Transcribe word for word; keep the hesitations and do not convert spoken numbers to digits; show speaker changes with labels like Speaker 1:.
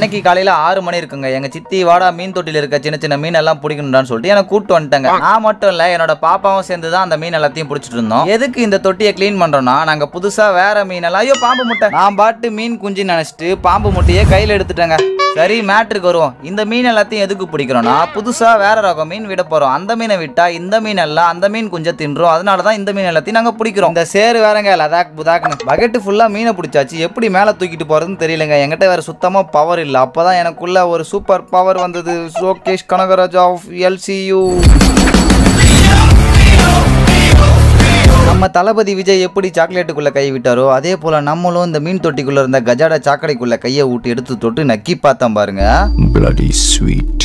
Speaker 1: அன்னைக்கு காலையில ஆறு மணி இருக்குங்க. எங்க சித்தி வாடா மீன் தொட்டில இருக்க சின்ன சின்ன மீன் எல்லாம் பிடிக்கணும்னு சொல்லிட்டு எனக்கு கூப்பிட்டு வந்துட்டாங்க. நான் மட்டும் இல்ல என்னோட பாப்பாவும் சேர்ந்து தான் அந்த மீன் எல்லாத்தையும் பிடிச்சிட்டு இருந்தோம். எதுக்கு இந்த தொட்டியை கிளீன் பண்றோம்னா நாங்க புதுசா வேற மீன் எல்லாம் ஐயோ பாம்பு முட்டை நான் பாட்டு மீன் குஞ்சு நினைச்சிட்டு பாம்பு முட்டையை கையில எடுத்துட்டேங்க. சரி மேட்ருக்கு வருவோம். இந்த மீன் எல்லாத்தையும் எதுக்கு பிடிக்கிறோம்னா புதுசா வேற ரகம் மீன் விட போறோம். அந்த மீனை விட்டா இந்த மீன் எல்லாம் அந்த மீன் குஞ்சை தின்றோம். அதனாலதான் இந்த மீன் எல்லாத்தையும் நாங்க பிடிக்கிறோம். இந்த சேரு வேறங்க லதாக் புதாக்னு பக்கெட்டு ஃபுல்லா மீனை பிடிச்சாச்சு. எப்படி மேல தூக்கிட்டு போறதுன்னு தெரியலங்க. என்கிட்ட வேற சுத்தமா பவர் இல்ல. அப்பதான் எனக்குள்ள ஒரு சூப்பர் பவர் வந்தது. Lokesh Kanagaraj of L C U. நம்ம தளபதி விஜய் எப்படி சாக்லேட்டுக்குள்ள கை விட்டாரோ அதே போல நம்மளும் இந்த மீன் தொட்டிக்குள்ள இருந்த கஜாடா சாக்கடைக்குள்ள கையை ஊட்டி எடுத்து தொட்டு நக்கி பார்த்தோம் பாருங்க. Bloody sweet.